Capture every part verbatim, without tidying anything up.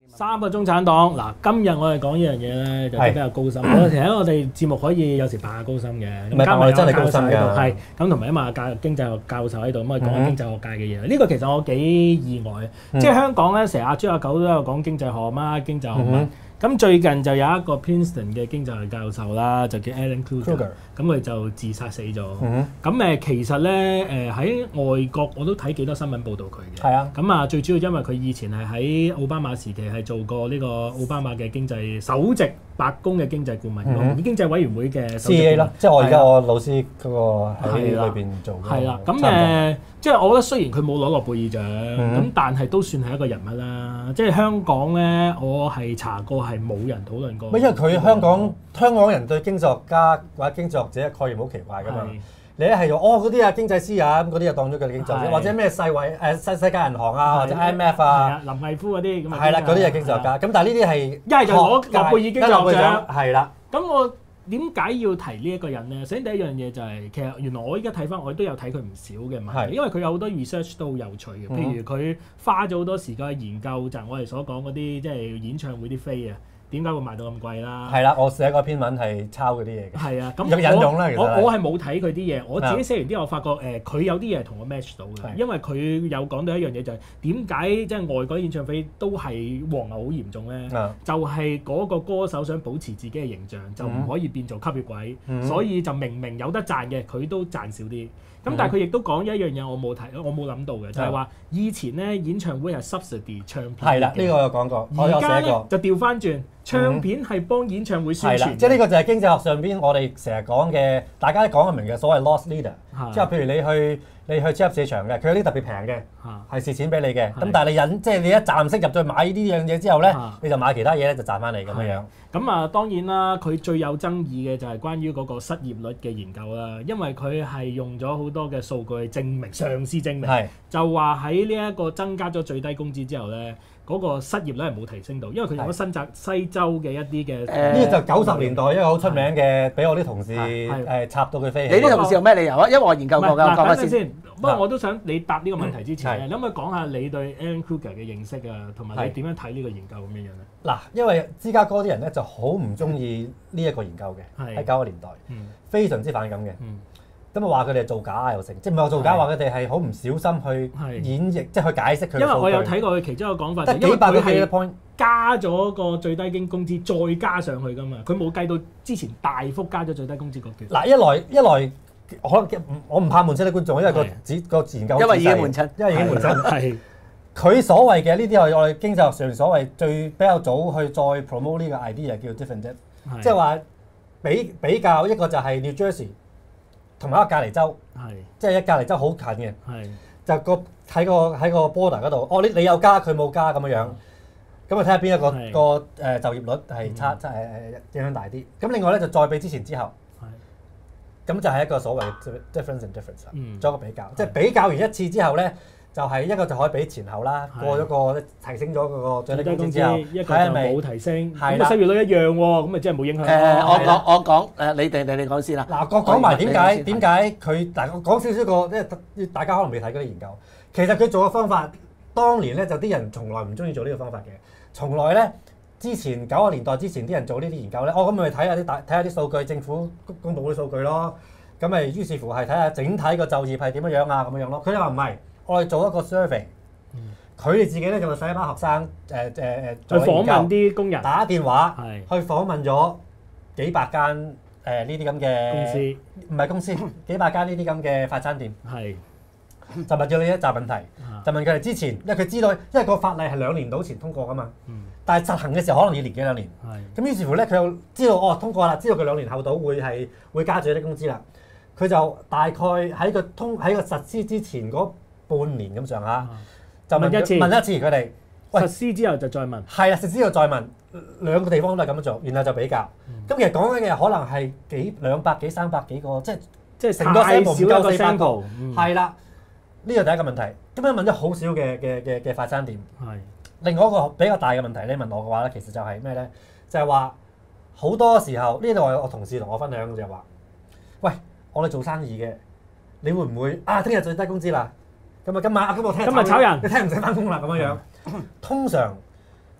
三個中產黨嗱，今日我哋講呢樣嘢咧，就比較高深。我其實我哋節目可以有時扮下高深嘅， 唔係，但我哋真係高深㗎。 係咁，同埋因為教經濟學教授喺度，咁我哋講下經濟學界嘅嘢。呢個其實我幾意外，即係香港咧，成日阿豬阿狗都有講經濟學嘛，經濟學嘛。咁最近就有一個 Princeton 嘅經濟學教授啦，就叫 Alan Krueger，咁佢就自殺死咗。咁誒其實咧誒喺外國我都睇幾多新聞報導佢嘅。 係啊。咁啊最主要因為佢以前係喺奧巴馬時期係做過呢個奧巴馬嘅經濟首席白宮嘅經濟顧問，嗯、經濟委員會嘅首席顧問 C A 咯，即係我而家我老師嗰個喺裏邊做嘅。 係啦，咁誒即係我覺得雖然佢冇攞諾貝爾獎，咁、嗯、但係都算係一個人物啦。即係香港咧，我係查過係冇人討論過。 因為佢香港香港人對經濟學家或者經濟學者嘅概念好奇怪㗎嘛。你咧係用哦嗰啲啊經濟師啊咁嗰啲就當咗佢哋經濟學者，或者咩世衛誒世世界銀行啊或者 I M F 啊， 林毅夫嗰啲咁啊。 係啦，嗰啲係經濟學家。咁但係呢啲係一係就攞諾貝爾經濟學獎。 係啦。 咁我點解要提呢一個人咧？首先第一樣嘢就係、是、其實原來我依家睇翻，我都有睇佢唔少嘅問題，因為佢有好多 research 都好有趣嘅。譬如佢花咗好多時間去研究就係我哋所講嗰啲即係演唱會啲飛啊。點解會賣到咁貴啦？係啦，我寫嗰篇文係抄嗰啲嘢嘅。係啊，咁有引用啦，其實我我係冇睇佢啲嘢，我自己寫完啲，我發覺誒佢、呃、有啲嘢係同我 match 到嘅，因為佢有講到一樣嘢就係點解即係外國演唱會都係黃牛好嚴重咧？就係嗰個歌手想保持自己嘅形象，就唔可以變做吸血鬼，嗯、所以就明明有得賺嘅，佢都賺少啲。咁但係佢亦都講一樣嘢，我冇睇，我冇諗到嘅，就係話以前咧演唱會係 subsidy 唱片。係啦， 呢個我有講過，我有寫過。而家咧就調翻轉，唱片係幫演唱會宣傳。 即係呢個就係經濟學上邊我哋成日講嘅，大家都講得明嘅所謂 loss leader。即係譬如你去你去超級市場嘅，佢有啲特別平嘅，係蝕錢俾你嘅。咁但係你引即係你一站式入去買呢樣嘢之後咧，你就買其他嘢咧就賺翻嚟咁樣樣。咁啊當然啦，佢最有爭議嘅就係關於嗰個失業率嘅研究啦，因為佢係用咗好多嘅數據證明，嘗試證明，就話喺呢一個增加咗最低工資之後咧，嗰個失業率係冇提升到，因為佢用咗新澤西州嘅一啲嘅。 呢個就九十年代一個好出名嘅，俾我啲同事誒插到佢飛起。 你啲同事有咩理由啊？因為我研究過㗎，講翻先。 不過我都想你答呢個問題之前咧，你可唔可以講下你對 Alan Krueger 嘅認識啊，同埋你點樣睇呢個研究咁樣樣咧？ 嗱，因為芝加哥啲人咧就好唔中意呢一個研究嘅，喺九十年代，非常之反感嘅。咁啊話佢哋造假啊又成，即係唔係話造假，話佢哋係好唔小心去演繹，即係去解釋佢。 因為我有睇過佢其中一個講法， 得幾百個 data point 加咗個最低經工資，再加上去㗎嘛，佢冇計到之前大幅加咗最低工資個段。 嗱，一來一來可能我唔怕悶親啲觀眾，因為個指個研究因為已經悶親， 因為已經悶親。係佢所謂嘅呢啲係我哋經濟學上所謂最比較早去再 promote 呢個 idea 叫 different， 即係話比比較一個就係 New Jersey。同埋一個隔離州，即係一隔離州好近嘅，就個喺個喺個 border 嗰度，哦你你有加佢冇加咁樣樣，咁啊睇下邊一個個誒就業率係差即係誒影響大啲。咁另外咧就再比之前之後，咁就係一個所謂 difference and difference，做一個比較，即係比較完一次之後咧，就係一個就可以比前後啦，過咗個提升咗嗰個最低工資之後， 一個就冇提升，咁啊失業率一樣喎，咁咪即係冇影響。 誒我講我講誒你哋你哋講先啦。 嗱，我講埋點解點解佢大我講少少個，即係大家可能未睇嗰啲研究。其實佢做嘅方法，當年咧就啲人從來唔中意做呢個方法嘅，從來咧之前九十年代之前啲人做呢啲研究咧，哦咁咪睇下啲大睇下啲數據，政府公佈啲數據咯。咁咪於是乎係睇下整體個就業係點樣樣啊咁樣樣咯。佢哋話唔係。我哋做一個 survey，佢哋自己咧就會使一班學生誒誒誒去訪問啲工人， 打電話去訪問咗幾百間誒呢啲咁嘅公司， 唔係公司，幾百間呢啲咁嘅快餐店，係就問咗你一紮問題，就問佢哋之前，因為佢知道，因為個法例係兩年到前通過噶嘛，但係實行嘅時候可能要年幾兩年，咁於是乎咧佢又知道哦通過啦，知道佢兩年後到會係會加最低工資啦，佢就大概喺個通喺個實施之前嗰半年咁上下，就問一次問一次佢哋， 實施之後就再問， 係啊，實施之後再問，兩個地方都係咁樣做，然後就比較。咁、嗯、其實講緊嘅可能係幾兩百幾三百幾個，即係即係成個 sample 唔夠四百個，係啦。呢個第一個問題。咁樣問咗好少嘅嘅嘅嘅快餐店。係。另外一個比較大嘅問題，你問我嘅話咧，其實就係咩咧？就係話好多時候呢度係我同事同我分享嘅就係話，喂，我哋做生意嘅，你會唔會啊？聽日最低工資啦？咁啊，今晚啊，今日聽日今日炒人， 你聽唔使翻工啦咁樣樣。通常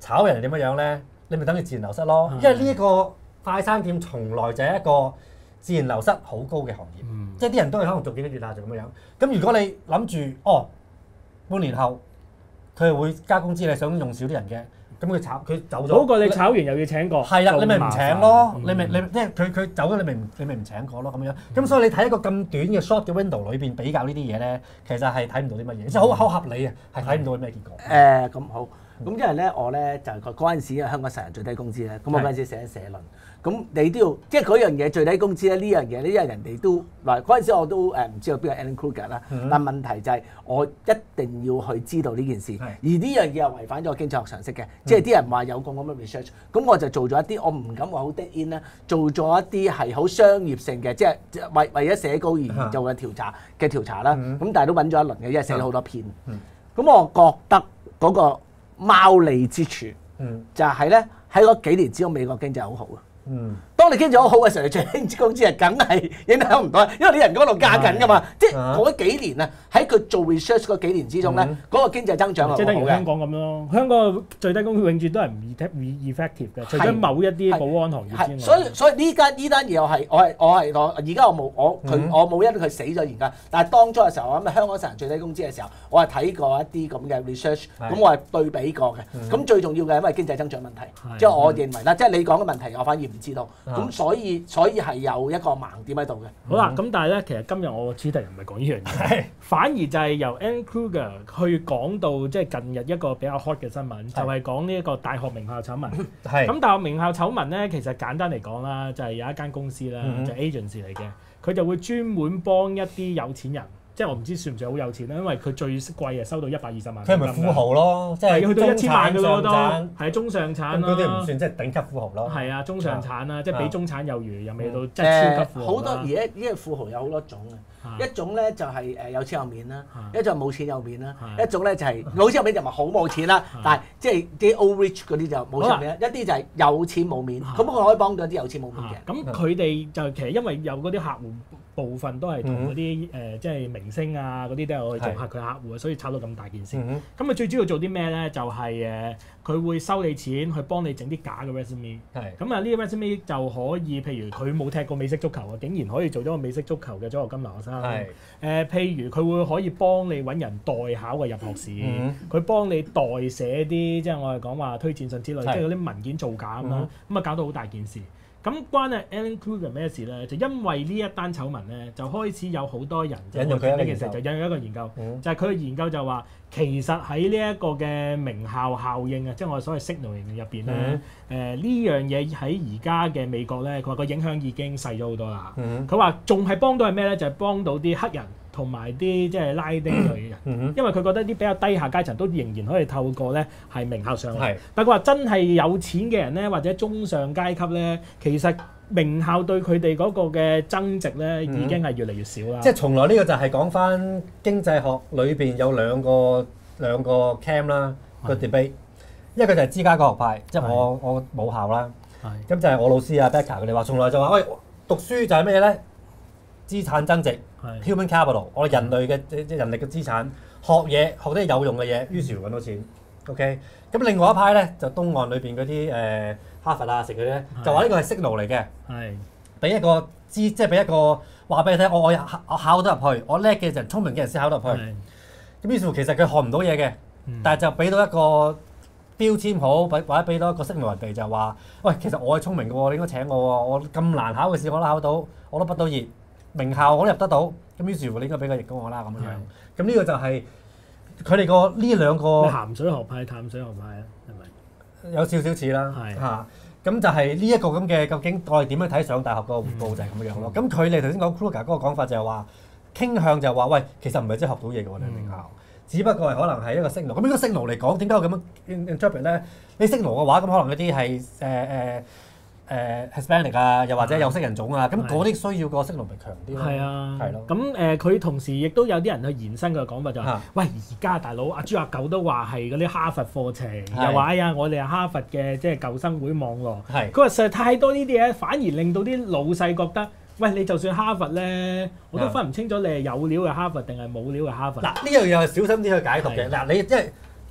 炒人點樣樣咧？你咪等佢自然流失咯。因為呢一個快餐店從來就係一個自然流失好高嘅行業，嗯、即係啲人都係可能做幾個月啊，就咁樣樣。咁如果你諗住哦，半年後佢係會加工資，你想用少啲人嘅。咁佢炒佢走咗， 好過你炒完又要請過。 係啦，你咪唔請咯，你咪你即係佢佢走咗，你咪唔你咪唔請過咯咁樣。咁所以你睇一個咁短嘅 short 嘅 window 裏邊比較呢啲嘢咧，其實係睇唔到啲乜嘢，即係好好合理啊，係睇唔到啲咩結果。 誒咁好，咁因為咧我咧就嗰嗰陣時香港十人最低工資咧，咁我嗰陣時寫咗社論。咁你都要，即係嗰樣嘢最低工資咧，呢樣嘢呢因為人哋都嗱嗰陣時我都誒唔知道邊個 Alan Kruger 啦，嗯、但問題就係我一定要去知道呢件事，是而呢樣嘢又違反咗經濟學常識嘅，嗯、即係啲人話有個咁嘅 research，咁我就做咗一啲我唔敢話好 dead in 啦，做咗一啲係好商業性嘅，即係為為咗寫稿而做嘅調查嘅調查啦，咁、嗯、但係都揾咗一輪嘅，因為寫咗好多篇，咁、嗯嗯、我覺得嗰個貓膩之處就係咧喺嗰幾年之中美國經濟好好啊。嗯，當你經濟好好嘅時候，你最低工資係梗係影響唔到，因為啲人嗰度加緊㗎嘛。即係嗰幾年啊，喺佢做 research 嗰幾年之中咧，嗰個經濟增長係即係等於香港咁咯。香港最低工資永遠都係唔 effective 嘅，除咗某一啲保安行業之外。 所以所以呢間呢單嘢我係我係我係我而家我冇我佢我冇因佢死咗而家，但係當初嘅時候我諗香港成人最低工資嘅時候，我係睇過一啲咁嘅 research，咁我係對比過嘅。咁最重要嘅係因為經濟增長問題，即係我認為啦，即係你講嘅問題我反而唔知道，咁、嗯、所以所以係有一個盲點喺度嘅。 好啦，咁但係咧，其實今日我個主題唔係講呢樣嘢，反而就係由 Alan Kruger 去講到即係近日一個比較 hot 嘅新聞，是就係講呢一個大學名校醜聞。係咁是，大學名校醜聞咧，其實簡單嚟講啦，就係、是、有一間公司啦，嗯、就係 agency 嚟嘅，佢就會專門幫一啲有錢人。即係我唔知算唔算好有錢啦，因為佢最貴係收到一百二十萬。佢係咪富豪咯？即係去到一千萬嘅咯都。係中上產咯。嗰啲唔算即係頂級富豪咯。係啊，中上產啦，即係比中產有餘，又未到即係超級富豪。好多而家呢個富豪有好多種嘅，一種咧就係誒有錢有面啦，一種冇錢有面啦，一種咧就係冇錢有面就唔係好冇錢啦，但係即係啲 old rich 嗰啲就冇錢有面，一啲就係有錢冇面。咁佢可以幫到啲有錢冇面嘅。咁佢哋就其實因為有嗰啲客戶。部分都係同嗰啲誒即係明星啊嗰啲都有去做客佢客戶啊，所以炒到咁大件事。咁佢、嗯、最主要做啲咩咧？就係誒佢會收你錢去幫你整啲假嘅 resume。咁啊呢個 resume 就可以，譬如佢冇踢過美式足球啊，竟然可以做咗個美式足球嘅獎學金留學生。誒是、呃、譬如佢會可以幫你揾人代考個入學試，佢、嗯、幫你代寫啲即係我哋講話推薦信之類，是即係嗰啲文件造假咁啦，咁啊搞到好大件事。咁關啊 Alan Kruger 咩事咧？就因為呢一單醜聞咧，就開始有好多人就引用佢呢件事，就引用一個研究，嗯、就係佢嘅研究就話，其實喺呢一個嘅名校效應啊，即係我哋所謂 signaling 入邊咧，誒呢、嗯呃、樣嘢喺而家嘅美國咧，佢話個影響已經細咗好多啦。佢話仲係幫到係咩咧？就係、是、幫到啲黑人。同埋啲即係拉丁類嘅人，嗯、因為佢覺得啲比較低下階層都仍然可以透過咧係名校上嚟。是但係佢話真係有錢嘅人咧，或者中上階級咧，其實名校對佢哋嗰個嘅增值咧，已經係越嚟越少啦。即係、嗯、從來呢個就係講翻經濟學裏邊有兩個兩個 camp 啦個 debate，一個就係芝加哥學派，即係我是我母校啦，咁是就係我老師啊 Becker 佢哋話，從來就話喂讀書就係咩咧？資產增值是，human capital，我哋人類嘅即係人力嘅資產，學嘢學啲有用嘅嘢，於是揾到錢。OK，咁另外一派咧就東岸裏邊嗰啲誒哈佛啊，食嗰啲咧，就話呢個係 signal 嚟嘅，係俾是一個資，即係俾一個話俾你聽，我我我考得入去，我叻嘅人，聰明嘅人先考得入去。咁於是乎其實佢學唔到嘢嘅，嗯、但係就俾到一個標籤好，或者俾到一個 signal 人哋就話，喂，其實我係聰明嘅喎，你應該請我喎，我咁難考嘅事我都考到，我都畢到業。名校我都入得到，咁於是乎你應該俾個翼我啦咁樣。咁呢個就係佢哋個呢兩個鹹水學派、淡水學派啊，係咪？有少少似啦，嚇。咁就係呢一個咁嘅，究竟我哋點樣睇上大學個回報就係咁樣咯。咁佢哋頭先講 Kruger 嗰個講法就係話，傾向就係話，喂，其實唔係真係學到嘢嘅喎，你名校，只不過係可能係一個 signal。咁呢個 signal 嚟講，點解我咁樣 interpret 咧？你 signal 嘅話，咁可能嗰啲係誒誒。誒 Hispanic 啊，又或者有色人種啊，咁嗰啲需要個 signal 咪強啲咯。係啊，係咯。咁誒，佢同時亦都有啲人去延伸嘅講法就係，喂，而家大佬阿豬阿狗都話係嗰啲哈佛課程，又話哎呀，我哋係哈佛嘅即係舊生會網絡。係。佢話實在太多呢啲嘢，反而令到啲老細覺得，喂，你就算哈佛咧，我都分唔清楚你係有料嘅哈佛定係冇料嘅哈佛。嗱，呢樣嘢係小心啲去解讀嘅。嗱，你即係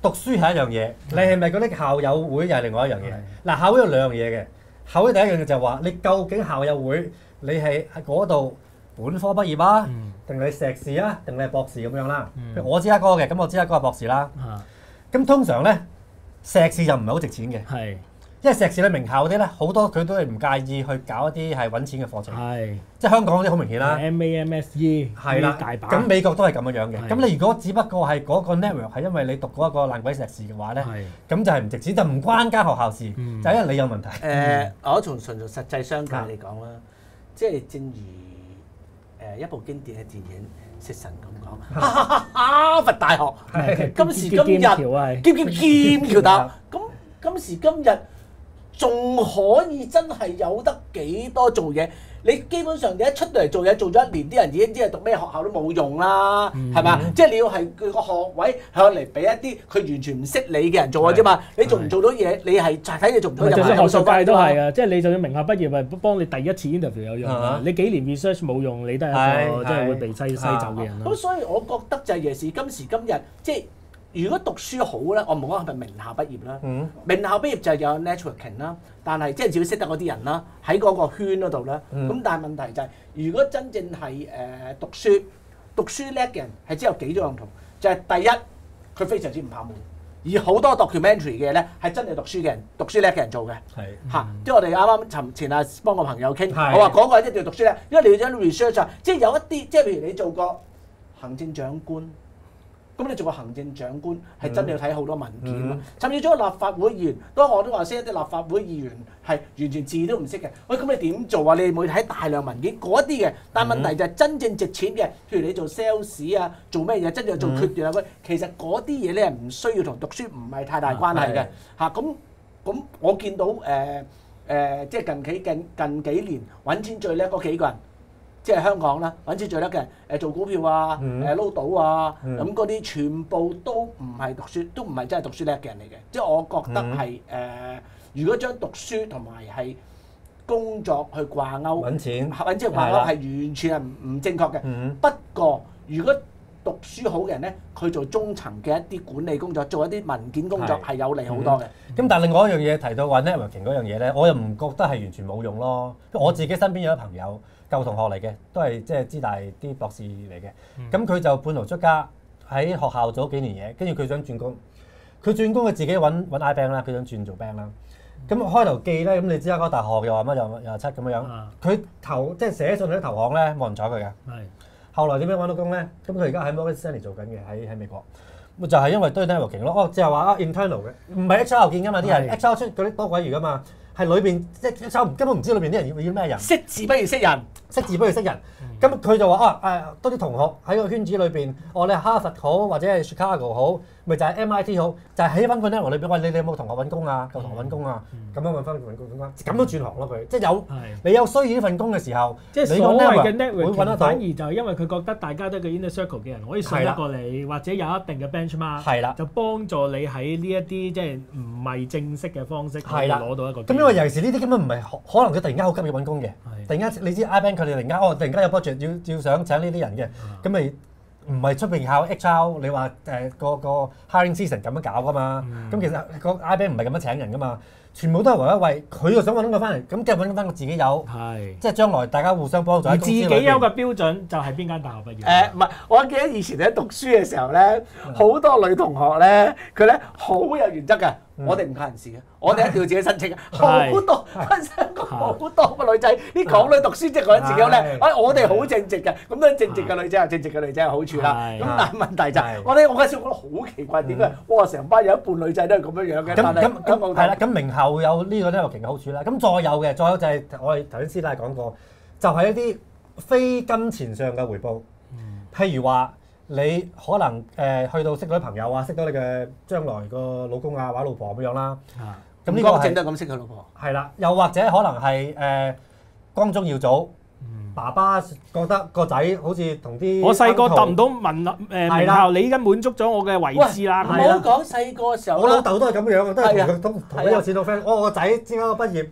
讀書係一樣嘢，你係咪嗰啲校友會又係另外一樣嘢？嗱，校會有兩樣嘢嘅。校會第一樣嘢就係話，你究竟校友會你係喺嗰度本科畢業啊，定係碩士啊，定係博士咁樣啦？譬如我知一哥嘅，咁我知一哥係博士啦。咁通常咧，碩士就唔係好值錢嘅。係。因為碩士咧名校嗰啲咧，好多佢都係唔介意去搞一啲係揾錢嘅課程。係，即係香港嗰啲好明顯啦。 M A M S E 係啦，大把。 咁美國都係咁樣樣嘅。咁你如果只不過係嗰個 network 係因為你讀過一個爛鬼碩士嘅話咧，咁就係唔值錢，就唔關間學校事，就係因為你有問題。 誒，我從純屬實際商界嚟講啦，即係正如誒一部經典嘅電影《食神》咁講，哈佛大學今時今日劍劍劍橋大學，咁今時今日。仲可以真係有得幾多做嘢？你基本上你一出到嚟做嘢，做咗一年，啲人已經知係讀咩學校都冇用啦，係嘛？即係你要係佢個學位向嚟俾一啲佢完全唔識你嘅人做嘅啫嘛。你做唔做到嘢？你係睇你做唔做到。 就算學術界都係啊，即係你就算名校畢業，咪幫你第一次 interview 有用。你幾年 research 冇用，你都係一個即係會被篩篩走嘅人咯。 咁所以我覺得就係尤其是今時今日，即係。如果讀書好咧，我唔好講係咪名校畢業啦。嗯、名校畢業就有 networking 啦，但係即係只要識得嗰啲人啦，喺嗰個圈嗰度啦。咁、嗯、但係問題就係、是，如果真正係誒、呃、讀書，讀書叻嘅人係只有幾種用途，就係、是、第一，佢非常之唔怕悶，而好多 documentary 嘅咧係真係讀書嘅人，讀書叻嘅人做嘅。係嚇，即係我哋啱啱尋前啊幫個朋友傾，我話嗰個一定要讀書叻，因為你要將 research 啊，即係有一啲，即係譬如你做過行政長官。咁你做個行政長官係真係要睇好多文件咯，嗯、甚至做個立法會議員，當我都話識一啲立法會議員係完全字都唔識嘅。喂，咁你點做啊？你會睇大量文件嗰啲嘅，但問題就係真正值錢嘅，譬如你做 sales 啊，做咩嘢，真正做決斷啊，喂、嗯，其實嗰啲嘢咧唔需要同讀書唔係太大關係嘅嚇。咁咁、啊、我見到誒誒、呃呃，即係近幾近近幾年揾錢最叻嗰幾個人。即係香港啦，揾錢最叻嘅人，誒做股票啊，誒撈賭啊，咁嗰啲全部都唔係讀書，都唔係真係讀書叻嘅人嚟嘅。即係我覺得係誒、呃，如果將讀書同埋係工作去掛鈎，揾錢揾錢掛鈎係完全係唔唔正確嘅。嗯、不過如果讀書好嘅人咧，佢做中層嘅一啲管理工作，做一啲文件工作係有利好多嘅。咁、 嗯、但係另外一樣嘢提到話 networking 嗰樣嘢咧，我又唔覺得係完全冇用咯。我自己身邊有啲朋友。舊同學嚟嘅，都係即係資大啲博士嚟嘅。咁佢、嗯、就半途出家喺學校做咗幾年嘢，跟住佢想轉工。佢轉工佢自己揾揾 I bank 啦，佢想轉做 bank 啦。咁開頭記咧，咁你知啦，嗰個大學又話乜又又七咁樣樣。佢、啊、投即係寫信去投行咧，冇人睬佢嘅。係是。後來點樣揾到工咧？咁佢而家喺 Morgan Stanley 做緊嘅，喺喺美國。就係、是、因為堆 networking 咯。哦，就係話啊 internal 嘅，唔係 H R 見㗎嘛，啲人 H R 出嗰啲多鬼餘㗎嘛。係裏邊即係 H R 根本唔知裏邊啲人要要咩人。 識字不如識人， 識字不如識人。咁佢、嗯、就話啊誒，多啲同學喺個圈子裏邊，哦你係哈佛好或者係 Chicago 好，咪就係 M I T 好，就係喺翻個 network 裏邊。喂，你你有冇同學揾工啊？舊同學揾工啊？咁、嗯、樣揾翻揾工咁樣，咁都轉行咯佢。即係有是你有需要呢份工嘅時候，即係所謂嘅 network 會揾得到。 反而就係因為佢覺得大家都係個 inner circle 嘅人，可以信得過你，的或者有一定嘅 benchmark，係啦，就幫助你喺呢一啲即係唔係正式嘅方式可以攞到一個。咁因為尤其是呢啲根本唔係可能佢突然間好急要揾工嘅，突然間你知 I bank 佢哋突然間哦突然間有 budget 要要想請呢啲人嘅，咁咪唔係出邊靠 H R， 你話誒個個 hiring season 咁樣搞噶嘛？咁其實個 I bank 唔係咁樣請人噶嘛，全部都係為一為佢又想揾個翻嚟，咁即係揾翻個自己有，即係將來大家互相幫助。 而自己有嘅標準就係邊間大學畢業？ 誒唔係，我記得以前喺讀書嘅時候咧，好多女同學咧，佢咧好有原則嘅。我哋唔靠人事嘅，我哋一定要自己申請嘅。好多香港好多個女仔，啲港女讀書即係覺得自己好叻。哎，我哋好正直嘅，咁樣正直嘅女仔有正直嘅女仔有好處啦。咁但係問題就係，我哋我嗰時覺得好奇怪，點解哇成班有一半女仔都係咁樣樣嘅？ 咁咁咁係啦，咁名校有呢個 networking嘅好處啦。咁再有嘅，再有就係我哋頭先師奶講過，就係一啲非金錢上嘅回報，譬如話。你可能誒、呃、去到識到啲朋友啊，識到你嘅將來個老公啊或者老婆咁樣啦。咁呢、啊、個係正得咁識佢老婆。 係啦，又或者可能係誒、呃、光宗耀祖，嗯、爸爸覺得個仔好似同啲我細個揼唔到文誒名校，你依家滿足咗我嘅位置啦。 唔好講細個嘅時候， 我老豆都係咁樣嘅，都係同同同啲有錢佬 friend。我個仔之間畢業。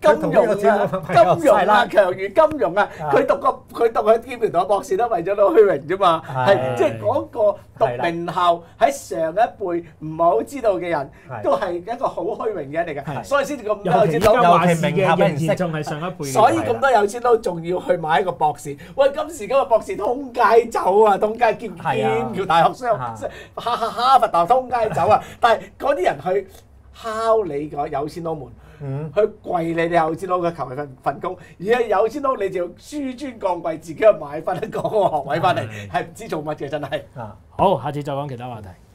金融啊，金融啊，強如金融啊，佢讀個佢讀佢劍橋讀個博士都為咗攞虛榮啫嘛，係即係嗰個讀名校喺上一輩唔係好知道嘅人，都係一個好虛榮嘅人嚟嘅，所以先至咁多有錢佬話事嘅仍然仲係上一輩， 所以咁多有錢佬仲要去買一個博士。喂，今時今日博士通街走啊，通街劍劍橋大學商哈哈哈佛大學通街走啊，但係嗰啲人去敲你個有錢佬門。嗯、去跪你哋有錢佬嘅求份份工，而係有錢佬你就要紆尊降貴，自己去買翻一個學位翻嚟，係唔知做乜嘅真係。 好，下次再講其他話題。